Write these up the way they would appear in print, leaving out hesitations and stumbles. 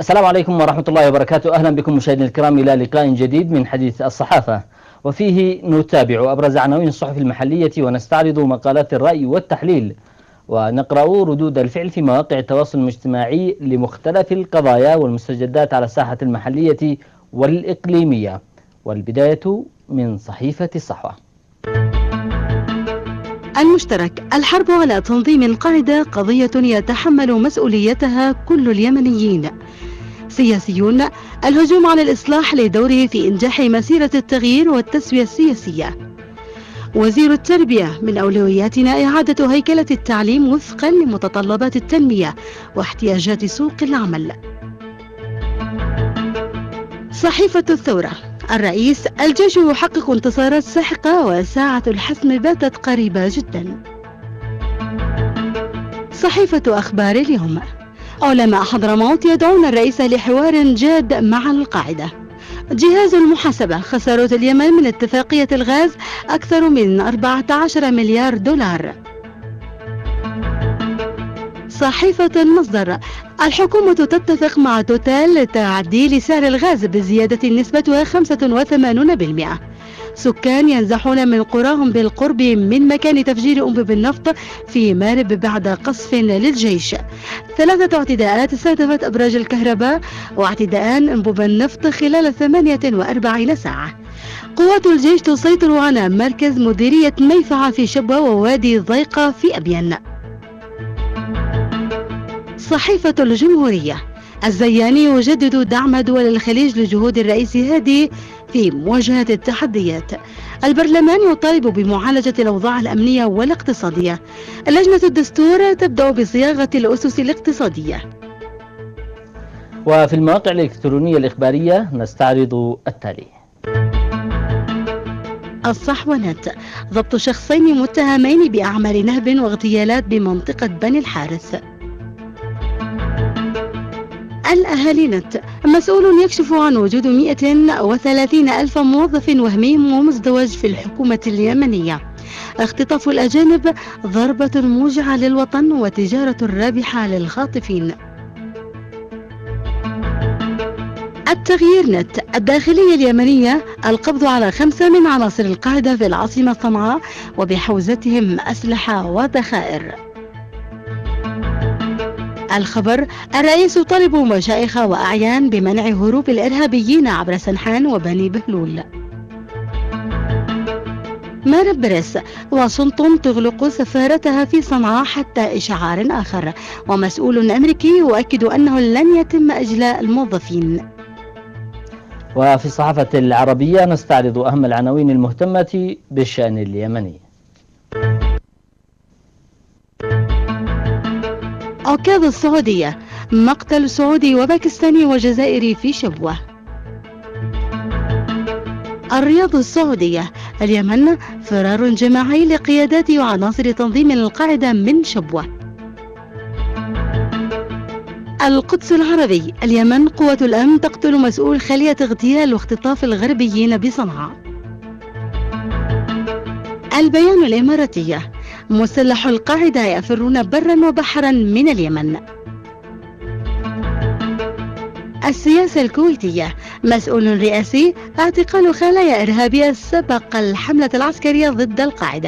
السلام عليكم ورحمة الله وبركاته. أهلا بكم مشاهدينا الكرام إلى لقاء جديد من حديث الصحافة، وفيه نتابع أبرز عناوين الصحف المحلية ونستعرض مقالات الرأي والتحليل، ونقرأ ردود الفعل في مواقع التواصل الاجتماعي لمختلف القضايا والمستجدات على الساحة المحلية والإقليمية. والبداية من صحيفة الصحوة. المشترك: الحرب على تنظيم القاعدة قضية يتحمل مسؤوليتها كل اليمنيين. سياسيون: الهجوم على الإصلاح لدوره في إنجاح مسيرة التغيير والتسوية السياسية. وزير التربية: من أولوياتنا إعادة هيكلة التعليم وفقا لمتطلبات التنمية واحتياجات سوق العمل. صحيفة الثورة: الرئيس: الجيش يحقق انتصارات ساحقة وساعة الحسم باتت قريبة جدا. صحيفة أخبار اليوم: علماء حضرموت يدعون الرئيس لحوار جاد مع القاعدة. جهاز المحاسبة: خسارة اليمن من اتفاقية الغاز أكثر من 14 مليار دولار. صحيفة المصدر: الحكومة تتفق مع توتال لتعديل سعر الغاز بزيادة نسبتها 85%. سكان ينزحون من قراهم بالقرب من مكان تفجير أنبوب النفط في مارب بعد قصف للجيش. 3 اعتداءات استهدفت أبراج الكهرباء واعتداءان أنبوب النفط خلال 48 ساعة. قوات الجيش تسيطر على مركز مديرية ميفعة في شبوة ووادي ضيقة في أبين. صحيفة الجمهورية: الزياني يجدد دعم دول الخليج لجهود الرئيس هادي في مواجهة التحديات. البرلمان يطالب بمعالجة الأوضاع الأمنية والاقتصادية. لجنة الدستور تبدأ بصياغة الأسس الاقتصادية. وفي المواقع الإلكترونية الإخبارية نستعرض التالي: الصحوانات: ضبط شخصين متهمين بأعمال نهب واغتيالات بمنطقة بني الحارث. الأهالينت: مسؤول يكشف عن وجود 130 ألف موظف وهمي ومزدوج في الحكومة اليمنية. اختطاف الأجانب ضربة موجعة للوطن وتجارة رابحة للخاطفين. التغيير نت: الداخلية اليمنية: القبض على 5 من عناصر القاعدة في العاصمة صنعاء وبحوزتهم أسلحة وذخائر. الخبر: الرئيس يطالب مشايخ وأعيان بمنع هروب الإرهابيين عبر سنحان وبني بهلول. مارب بريس: واشنطن تغلق سفارتها في صنعاء حتى إشعار آخر، ومسؤول أمريكي يؤكد أنه لن يتم إجلاء الموظفين. وفي الصحافة العربية نستعرض أهم العناوين المهتمة بالشأن اليمني. عكاظ السعودية: مقتل سعودي وباكستاني وجزائري في شبوة. الرياض السعودية: اليمن: فرار جماعي لقيادات وعناصر تنظيم القاعدة من شبوة. القدس العربي: اليمن: قوة الأمن تقتل مسؤول خلية اغتيال واختطاف الغربيين بصنعاء. البيان الإماراتية: مسلح القاعدة يفرون برا وبحرا من اليمن. السياسة الكويتية: مسؤول رئاسي: اعتقال خلايا إرهابية سبق الحملة العسكرية ضد القاعدة.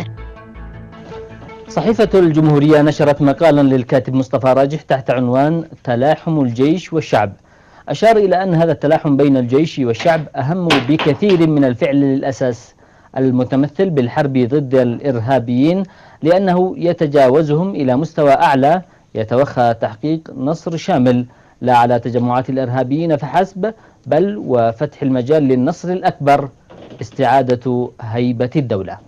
صحيفة الجمهورية نشرت مقالا للكاتب مصطفى راجح تحت عنوان تلاحم الجيش والشعب. أشار إلى أن هذا التلاحم بين الجيش والشعب أهم بكثير من الفعل للأساس المتمثل بالحرب ضد الإرهابيين، لأنه يتجاوزهم إلى مستوى أعلى يتوخى تحقيق نصر شامل لا على تجمعات الإرهابيين فحسب، بل وفتح المجال للنصر الأكبر: استعادة هيبة الدولة.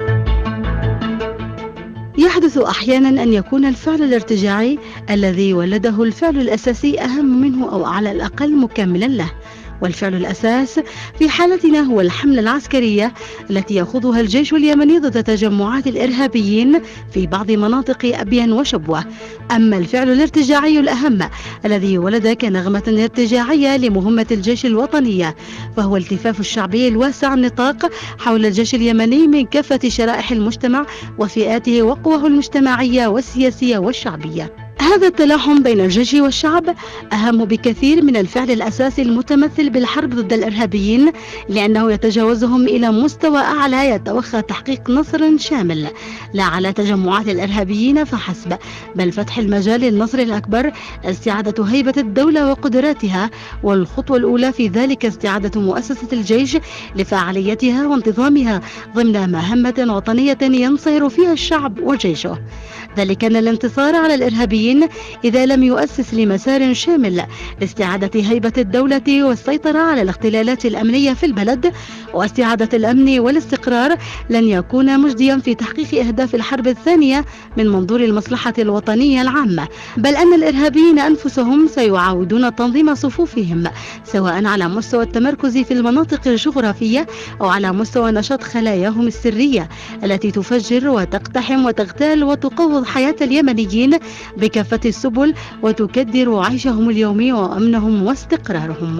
يحدث أحيانا أن يكون الفعل الارتجاعي الذي ولده الفعل الأساسي أهم منه أو على الأقل مكملا له، والفعل الأساس في حالتنا هو الحملة العسكرية التي يخوضها الجيش اليمني ضد تجمعات الإرهابيين في بعض مناطق أبين وشبوة. أما الفعل الارتجاعي الأهم الذي ولد كنغمة ارتجاعية لمهمة الجيش الوطنية فهو التفاف الشعبي الواسع النطاق حول الجيش اليمني من كافة شرائح المجتمع وفئاته وقواه المجتمعية والسياسية والشعبية. هذا التلاحم بين الجيش والشعب أهم بكثير من الفعل الأساسي المتمثل بالحرب ضد الإرهابيين، لأنه يتجاوزهم إلى مستوى أعلى يتوخى تحقيق نصر شامل لا على تجمعات الإرهابيين فحسب، بل فتح المجال للنصر الأكبر، استعادة هيبة الدولة وقدراتها، والخطوة الأولى في ذلك استعادة مؤسسة الجيش لفعاليتها وانتظامها ضمن مهمة وطنية ينصهر فيها الشعب وجيشه. ذلك أن الانتصار على الإرهابيين إذا لم يؤسس لمسار شامل لاستعادة هيبة الدولة والسيطرة على الاختلالات الأمنية في البلد واستعادة الأمن والاستقرار لن يكون مجديا في تحقيق أهداف الحرب الثانية من منظور المصلحة الوطنية العامة، بل أن الإرهابيين أنفسهم سيعاودون تنظيم صفوفهم سواء على مستوى التمركز في المناطق الجغرافية أو على مستوى نشاط خلاياهم السرية التي تفجر وتقتحم وتغتال وتقوض حياة اليمنيين بكافة السبل وتكدر عيشهم اليومي وأمنهم واستقرارهم.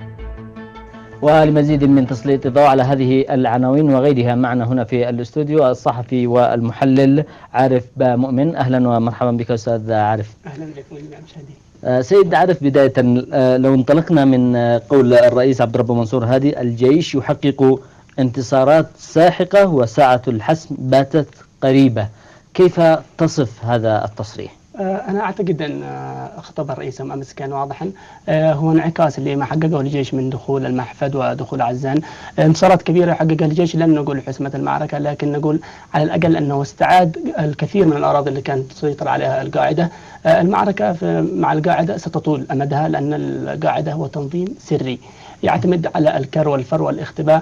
ولمزيد من تسليط الضوء على هذه العناوين وغيرها معنا هنا في الاستوديو الصحفي والمحلل عارف مؤمن. أهلا ومرحبا بك أستاذ عارف. أهلا بكم جميعا مشاهدين. سيد عارف، بداية لو انطلقنا من قول الرئيس عبد الرب منصور هادي الجيش يحقق انتصارات ساحقة وساعة الحسم باتت قريبة، كيف تصف هذا التصريح؟ أنا أعتقد أن خطاب الرئيس أمس كان واضحا، هو انعكاس لما حققه الجيش من دخول المحفد ودخول عزان. انتصارات كبيرة حققها الجيش، لن نقول حسمة المعركة لكن نقول على الأقل أنه استعاد الكثير من الأراضي اللي كانت تسيطر عليها القاعدة. المعركة مع القاعدة ستطول أمدها لأن القاعدة هو تنظيم سري يعتمد على الكر والفر والاختباء،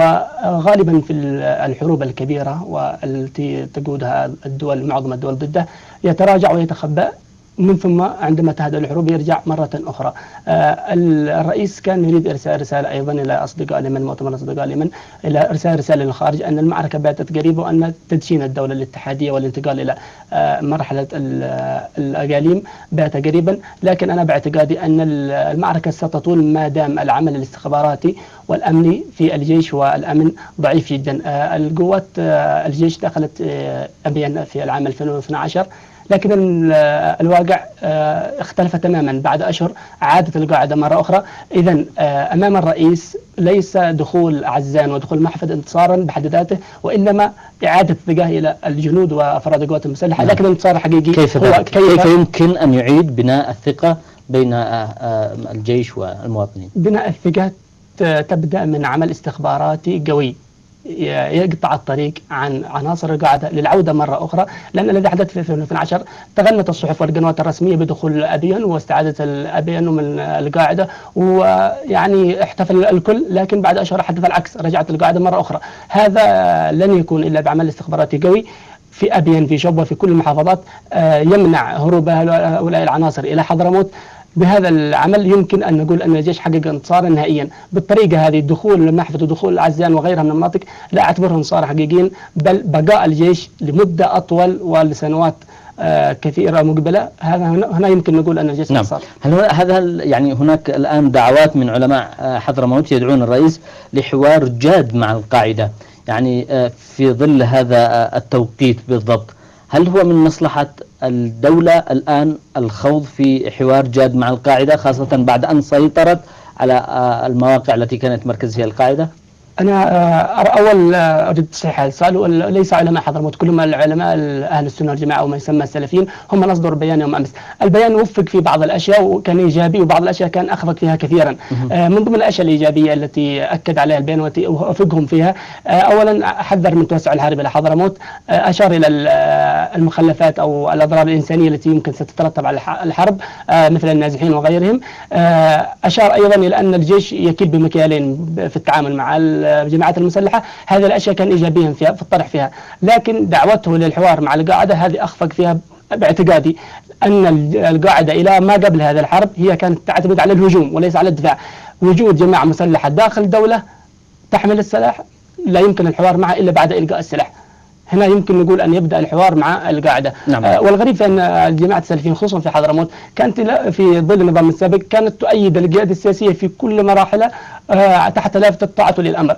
وغالبا في الحروب الكبيرة والتي تقودها الدول معظم الدول ضده يتراجع ويتخبأ، من ثم عندما تهدأ الحروب يرجع مرة أخرى. الرئيس كان يريد إرسال رسالة أيضا إلى أصدقاء اليمن، مؤتمر أصدقاء اليمن، إلى إرسال رسالة للخارج أن المعركة باتت قريبة وأن تدشين الدولة الاتحادية والانتقال إلى مرحلة الأقاليم بات قريبا. لكن أنا باعتقادي أن المعركة ستطول ما دام العمل الاستخباراتي والأمني في الجيش والأمن ضعيف جدا. القوات الجيش دخلت أبين في العام 2012 لكن الواقع اختلف تماما. بعد أشهر عادت القاعدة مرة أخرى. إذن أمام الرئيس ليس دخول عزان ودخول محفد انتصارا بحد ذاته، وإنما إعادة الثقة إلى الجنود وأفراد القوات المسلحة. لكن الانتصار الحقيقي كيف يمكن أن يعيد بناء الثقة بين الجيش والمواطنين؟ بناء الثقة تبدأ من عمل استخباراتي قوي يقطع الطريق عن عناصر القاعدة للعودة مرة أخرى، لأن الذي حدث في 2012 تغنت الصحف والقنوات الرسمية بدخول أبين واستعادة الأبين من القاعدة، ويعني احتفل الكل. لكن بعد أشهر حدث العكس، رجعت القاعدة مرة أخرى. هذا لن يكون إلا بعمل استخباراتي قوي في أبين، في شبوة، في كل المحافظات، يمنع هروب هؤلاء العناصر إلى حضرموت. بهذا العمل يمكن أن نقول أن الجيش حقق انتصارا نهائيا. بالطريقة هذه دخول المحفد ودخول عزان وغيرها من المناطق لا أعتبره انتصار حقيقيا، بل بقاء الجيش لمدة أطول ولسنوات كثيرة مقبلة. هنا يمكن نقول أن الجيش انتصار. هل يعني هناك الآن دعوات من علماء حضرموت يدعون الرئيس لحوار جاد مع القاعدة، يعني في ظل هذا التوقيت بالضبط، هل هو من مصلحة الدولة الآن الخوض في حوار جاد مع القاعدة خاصة بعد أن سيطرت على المواقع التي كانت مركز فيها القاعدة؟ أنا أول أريد تصحيح السؤال، ليس علماء حضرموت، كلهم العلماء أهل السنة والجماعة وما يسمى السلفيين هم من أصدروا البيان يوم أمس. البيان وفق في بعض الأشياء وكان إيجابي، وبعض الأشياء كان أخفق فيها كثيرا. من ضمن الأشياء الإيجابية التي أكد عليها البيان ووفقهم فيها، أولا حذر من توسع الحرب إلى حضرموت، أشار إلى المخلفات أو الأضرار الإنسانية التي يمكن ستترتب على الحرب مثل النازحين وغيرهم. أشار أيضا إلى أن الجيش يكيل بمكيالين في التعامل مع الجماعات المسلحة. هذه الأشياء كان إيجابيا فيها في الطرح فيها، لكن دعوته للحوار مع القاعدة هذه أخفق فيها باعتقادي. أن القاعدة إلى ما قبل هذه الحرب هي كانت تعتمد على الهجوم وليس على الدفاع. وجود جماعة مسلحة داخل دولة تحمل السلاح لا يمكن الحوار معها إلا بعد إلقاء السلاح. هنا يمكن نقول أن يبدأ الحوار مع القاعدة. نعم. والغريب في أن جماعة السلفيين خصوصا في حضرموت كانت في ظل النظام السابق كانت تؤيد القيادة السياسية في كل مراحلها تحت لافتة الطاعة للأمر.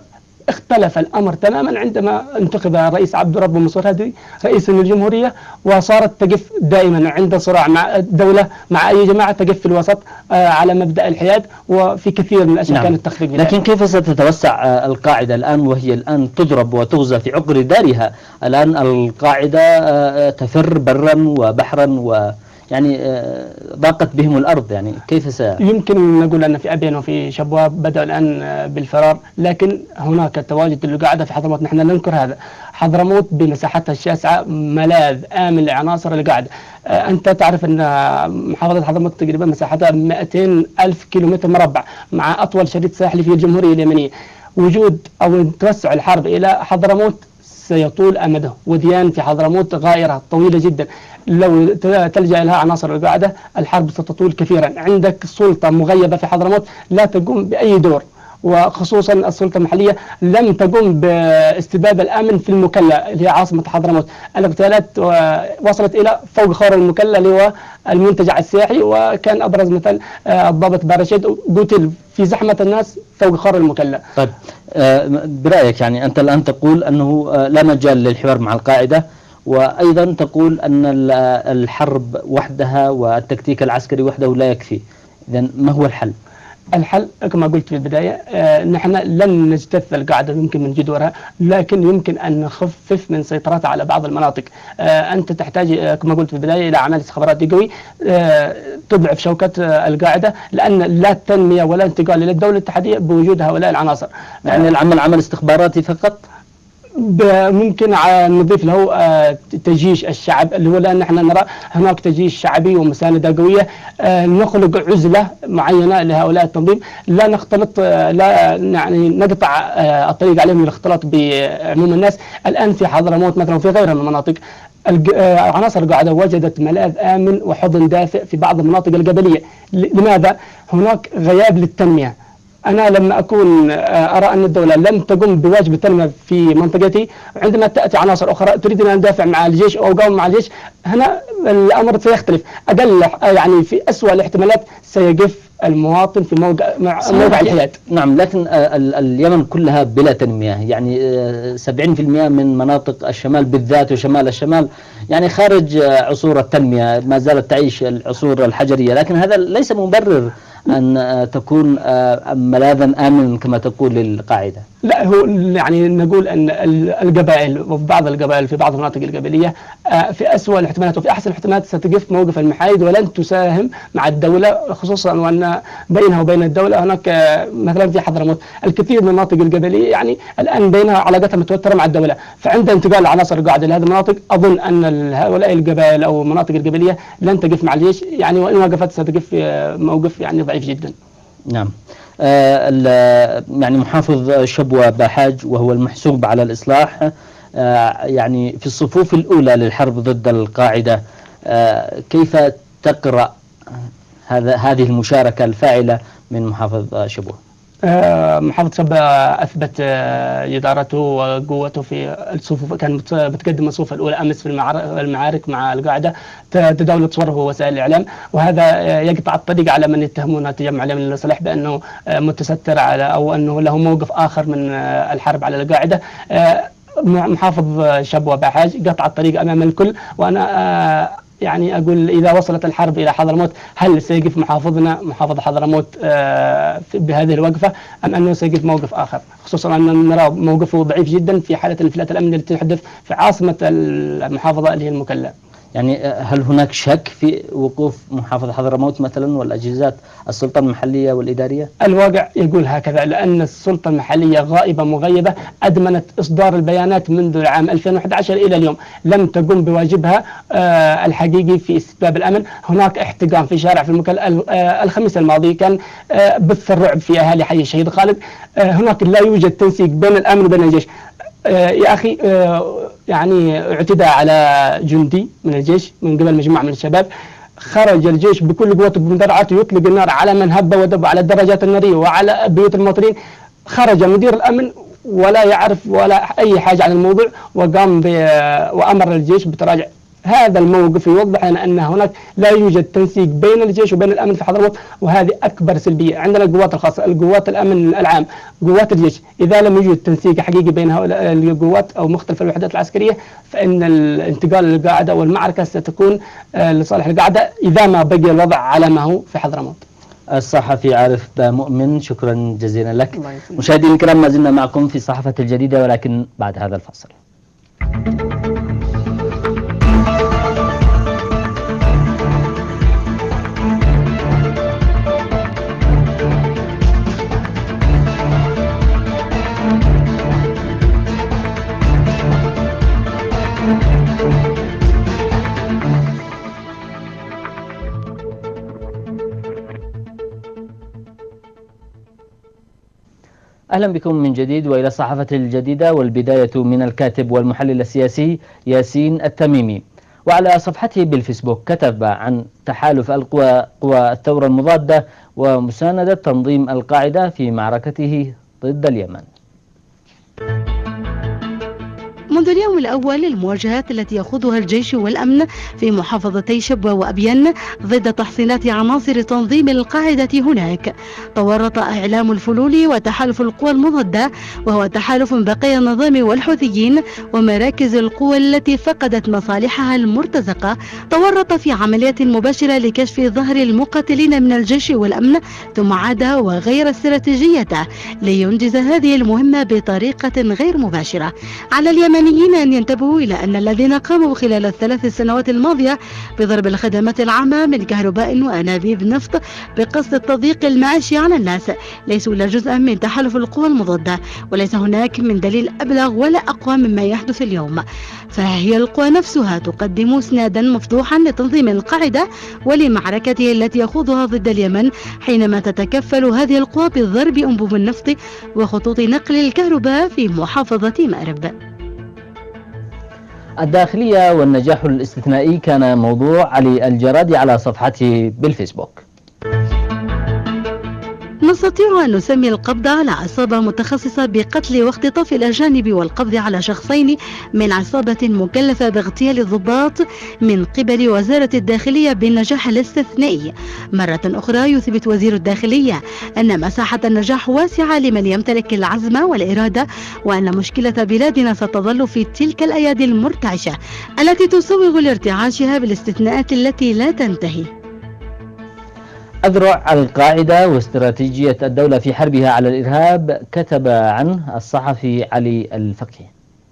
اختلف الأمر تماما عندما انتخب الرئيس عبد ربه منصور هادي رئيسا للجمهورية، وصارت تقف دائما عند صراع مع الدولة مع أي جماعة تقف في الوسط على مبدأ الحياد، وفي كثير من الأشياء كانت تخفيق. لكن كيف ستتوسع القاعدة الآن وهي الآن تضرب وتغزى في عقر دارها؟ الآن القاعدة تفر برا وبحرا يعني ضاقت بهم الأرض، يعني كيف يمكن نقول أن في أبين وفي شبوة بدأوا الآن بالفرار، لكن هناك تواجد للقاعدة في حضرموت. نحن لا ننكر هذا. حضرموت بمساحتها الشاسعة ملاذ آمن لعناصر القاعدة. أنت تعرف أن محافظة حضرموت تقريبا مساحتها 200 ألف كيلومتر مربع، مع أطول شريط ساحلي في الجمهورية اليمنية. وجود أو توسع الحرب إلى حضرموت سيطول أمده، وديان في حضرموت غائرة طويلة جدا، لو تلجأ لها عناصر القاعدة الحرب ستطول كثيرا. عندك سلطة مغيبة في حضرموت لا تقوم بأي دور، وخصوصا السلطة المحلية لم تقوم باستباب الأمن في المكلا اللي هي عاصمة حضرموت. الاغتيالات وصلت إلى فوق خور المكلا اللي هو المنتجع السياحي، وكان أبرز مثل الضابط بارشيد قتل في زحمة الناس فوق خور المكلا. طيب برأيك يعني أنت الآن تقول أنه لا مجال للحوار مع القاعدة، وأيضا تقول أن الحرب وحدها والتكتيك العسكري وحده لا يكفي، إذن ما هو الحل؟ الحل كما قلت في البداية، نحن لن نجتث القاعدة يمكن من جذورها، لكن يمكن أن نخفف من سيطرتها على بعض المناطق. أنت تحتاج كما قلت في البداية إلى عمل استخباراتي قوي تضعف شوكة القاعدة، لأن لا تنمية ولا انتقال للدولة الاتحادية بوجود هؤلاء العناصر. يعني العمل عمل استخباراتي فقط؟ ممكن نضيف له تجيش الشعب، اللي هو لأن نحن نرى هناك تجيش شعبي ومساندة قوية. نخلق عزلة معينة لهؤلاء التنظيم، لا نختلط، لا يعني نقطع الطريق عليهم للاختلاط بعموم الناس. الآن في حضرموت مثلا وفي غيرها من المناطق عناصر القاعدة وجدت ملاذ آمن وحضن دافئ في بعض المناطق القبلية. لماذا؟ هناك غياب للتنمية. أنا لما أكون أرى أن الدولة لم تقم بواجب التنمية في منطقتي، عندما تأتي عناصر أخرى تريد أن ندافع مع الجيش أو أقاوم مع الجيش، هنا الأمر سيختلف. أقل يعني في أسوأ الاحتمالات سيقف المواطن في موقع الحياد. نعم، لكن اليمن كلها بلا تنمية، يعني 70% من مناطق الشمال بالذات وشمال الشمال يعني خارج عصور التنمية، ما زالت تعيش العصور الحجرية، لكن هذا ليس مبرر أن تكون ملاذا آمنا كما تقول للقاعدة. لا، هو يعني نقول أن القبائل وفي بعض القبائل في بعض المناطق القبلية في أسوأ الاحتمالات وفي أحسن الاحتمالات ستقف موقف المحايد ولن تساهم مع الدولة، خصوصا وأن بينها وبين الدولة هناك مثلا في حضرموت الكثير من المناطق القبلية يعني الآن بينها علاقتها متوترة مع الدولة، فعند انتقال عناصر القاعدة لهذه المناطق أظن أن هؤلاء القبائل أو المناطق القبلية لن تقف مع الجيش، يعني وإن وقفت ستقف في موقف يعني ضعيف جدا. نعم. يعني محافظ شبوة باحاج وهو المحسوب على الإصلاح يعني في الصفوف الأولى للحرب ضد القاعدة، كيف تقرأ هذه المشاركة الفاعلة من محافظ شبوة؟ محافظ شبوة أثبت جدارته وقوته في الصفوف، كان بتقدم الصفوف الأولى أمس في المعارك مع القاعدة، تداولت صوره وسائل الإعلام، وهذا يقطع الطريق على من يتهمون التجمع اليمني للصلاح بأنه متستر على أو أنه له موقف آخر من الحرب على القاعدة. محافظ شبوة باحاج قطع الطريق أمام الكل، وأنا يعني أقول إذا وصلت الحرب إلى حضرموت هل سيقف محافظنا محافظ حضرموت بهذه الوقفة أم أنه سيقف موقف آخر، خصوصا أن نرى موقفه ضعيف جدا في حالة الانفلات الأمني التي تحدث في عاصمة المحافظة اللي هي المكلا. يعني هل هناك شك في وقوف محافظ حضرموت مثلا والأجهزة السلطة المحلية والإدارية؟ الواقع يقول هكذا، لأن السلطة المحلية غائبة مغيبة، أدمنت إصدار البيانات منذ العام 2011 إلى اليوم، لم تقم بواجبها الحقيقي في استتباب الأمن. هناك احتقان في شارع في المكلا الخميس الماضي كان بث الرعب في أهالي حي الشهيد خالد. هناك لا يوجد تنسيق بين الأمن وبين الجيش. يا أخي يعني اعتدى على جندي من الجيش من قبل مجموعة من الشباب، خرج الجيش بكل قوته بمدرعاته يطلق النار على من هب ودب على الدراجات النارية وعلى بيوت المواطنين. خرج مدير الأمن ولا يعرف ولا أي حاجة عن الموضوع، وقام وأمر الجيش بتراجع هذا الموقف يوضح لنا أن هناك لا يوجد تنسيق بين الجيش وبين الأمن في حضرموت، وهذه أكبر سلبية. عندنا القوات الخاصة، القوات الأمن العام، قوات الجيش، إذا لم يوجد تنسيق حقيقي بين هؤلاء القوات أو مختلف الوحدات العسكرية فإن الانتقال للقاعدة والمعركة ستكون لصالح القاعدة إذا ما بقي الوضع على ما هو في حضرموت. الصحفي عارف مؤمن، شكرا جزيلا لك. مشاهدينا الكرام، ما زلنا معكم في صحافة الجديدة ولكن بعد هذا الفصل. أهلا بكم من جديد وإلى الصحافة الجديدة، والبداية من الكاتب والمحلل السياسي ياسين التميمي. وعلى صفحته بالفيسبوك كتب عن تحالف قوى الثورة المضادة ومساندة تنظيم القاعدة في معركته ضد اليمن. منذ اليوم الأول للمواجهات التي يخوضها الجيش والأمن في محافظتي شبوة وأبين ضد تحصينات عناصر تنظيم القاعدة هناك، تورط إعلام الفلول وتحالف القوى المضادة، وهو تحالف بقايا النظام والحوثيين ومراكز القوى التي فقدت مصالحها المرتزقة، تورط في عمليات مباشرة لكشف ظهر المقاتلين من الجيش والأمن، ثم عاد وغير استراتيجيته لينجز هذه المهمة بطريقة غير مباشرة. على اليمن أن ينتبهوا إلى أن الذين قاموا خلال الثلاث سنوات الماضية بضرب الخدمات العامة من كهرباء وأنابيب نفط بقصد التضييق المعيشي على الناس ليسوا إلا جزءا من تحالف القوى المضادة، وليس هناك من دليل أبلغ ولا أقوى مما يحدث اليوم، فهي القوى نفسها تقدم اسنادا مفتوحا لتنظيم القاعدة ولمعركته التي يخوضها ضد اليمن، حينما تتكفل هذه القوى بضرب أنبوب النفط وخطوط نقل الكهرباء في محافظة مأرب. الداخلية والنجاح الاستثنائي كان موضوع علي الجرادي على صفحته بالفيسبوك. نستطيع أن نسمي القبض على عصابة متخصصة بقتل واختطاف الأجانب والقبض على شخصين من عصابة مكلفة باغتيال الضباط من قبل وزارة الداخلية بالنجاح الاستثنائي. مرة أخرى يثبت وزير الداخلية أن مساحة النجاح واسعة لمن يمتلك العزم والإرادة، وأن مشكلة بلادنا ستظل في تلك الأيادي المرتعشة التي تسوغ لارتعاشها بالاستثناءات التي لا تنتهي. أذرع القاعدة واستراتيجية الدولة في حربها على الإرهاب، كتب عنه الصحفي علي الفقي.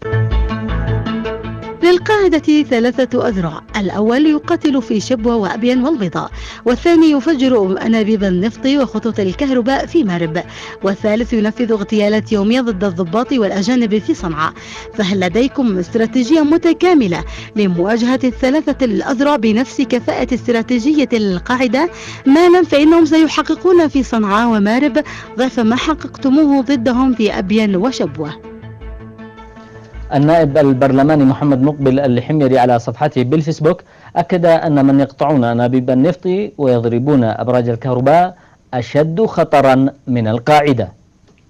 للقاعدة ثلاثة أذرع، الأول يقاتل في شبوة وأبين والبيضاء، والثاني يفجر أنابيب النفط وخطوط الكهرباء في مأرب، والثالث ينفذ اغتيالات يومية ضد الضباط والأجانب في صنعاء. فهل لديكم استراتيجية متكاملة لمواجهة الثلاثة الأذرع بنفس كفاءة استراتيجية القاعدة؟ ما لم فإنهم سيحققون في صنعاء ومأرب ضعف ما حققتموه ضدهم في أبين وشبوة. النائب البرلماني محمد مقبل الحميري على صفحته بالفيسبوك أكد أن من يقطعون أنابيب النفط ويضربون أبراج الكهرباء أشد خطرا من القاعدة.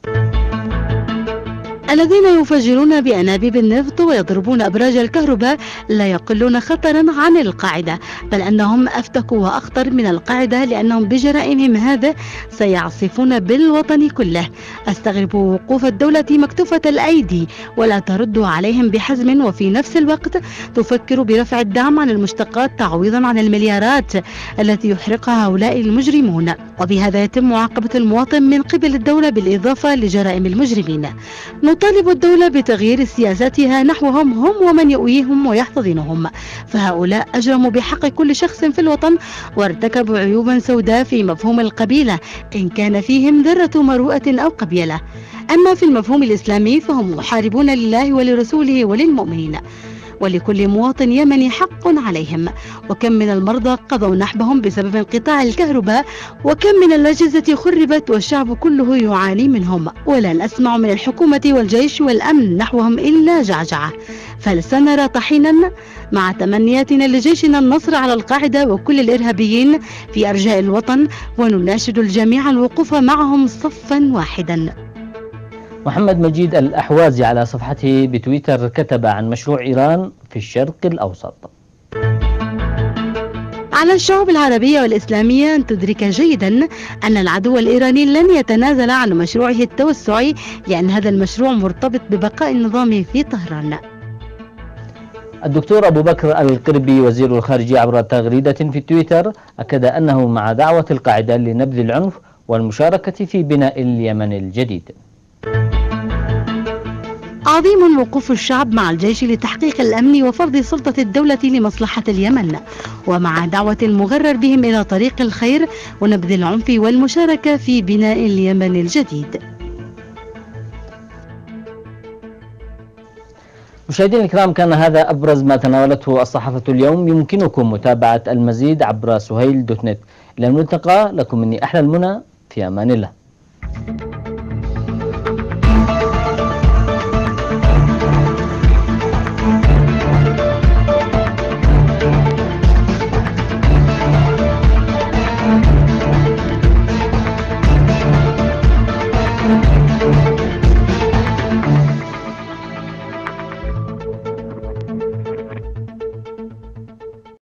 الذين يفجرون بأنابيب النفط ويضربون أبراج الكهرباء لا يقلون خطرا عن القاعدة، بل أنهم أفتك وأخطر من القاعدة، لأنهم بجرائمهم هذا سيعصفون بالوطن كله. أستغرب وقوف الدولة مكتوفة الأيدي ولا ترد عليهم بحزم، وفي نفس الوقت تفكر برفع الدعم عن المشتقات تعويضا عن المليارات التي يحرقها هؤلاء المجرمون، وبهذا يتم معاقبة المواطن من قبل الدولة بالإضافة لجرائم المجرمين. نطالب الدولة بتغيير سياساتها نحوهم هم ومن يؤويهم ويحتضنهم، فهؤلاء أجرموا بحق كل شخص في الوطن وارتكبوا عيوبا سوداء في مفهوم القبيلة إن كان فيهم ذرة مروءة أو قبيلة. أما في المفهوم الإسلامي فهم محاربون لله ولرسوله وللمؤمنين، ولكل مواطن يمني حق عليهم. وكم من المرضى قضوا نحبهم بسبب انقطاع الكهرباء، وكم من الأجهزة خربت والشعب كله يعاني منهم، ولا نسمع من الحكومة والجيش والأمن نحوهم إلا جعجعة. فلسنرى طحينا مع تمنياتنا لجيشنا النصر على القاعدة وكل الإرهابيين في أرجاء الوطن، ونناشد الجميع الوقوف معهم صفا واحدا. محمد مجيد الأحوازي على صفحته بتويتر كتب عن مشروع إيران في الشرق الأوسط. على الشعوب العربية والإسلامية أن تدرك جيدا أن العدو الإيراني لن يتنازل عن مشروعه التوسعي، لأن هذا المشروع مرتبط ببقاء النظام في طهران. الدكتور أبو بكر القربي وزير الخارجية عبر تغريدة في تويتر أكد أنه مع دعوة القاعدة لنبذ العنف والمشاركة في بناء اليمن الجديد. عظيم وقوف الشعب مع الجيش لتحقيق الأمن وفرض سلطة الدولة لمصلحة اليمن، ومع دعوة المغرر بهم إلى طريق الخير ونبذ العنف والمشاركة في بناء اليمن الجديد. مشاهدينا الكرام، كان هذا أبرز ما تناولته الصحافة اليوم. يمكنكم متابعة المزيد عبر سهيل.net. إلى الملتقى، لكم مني أحلى المنى، في أمان الله.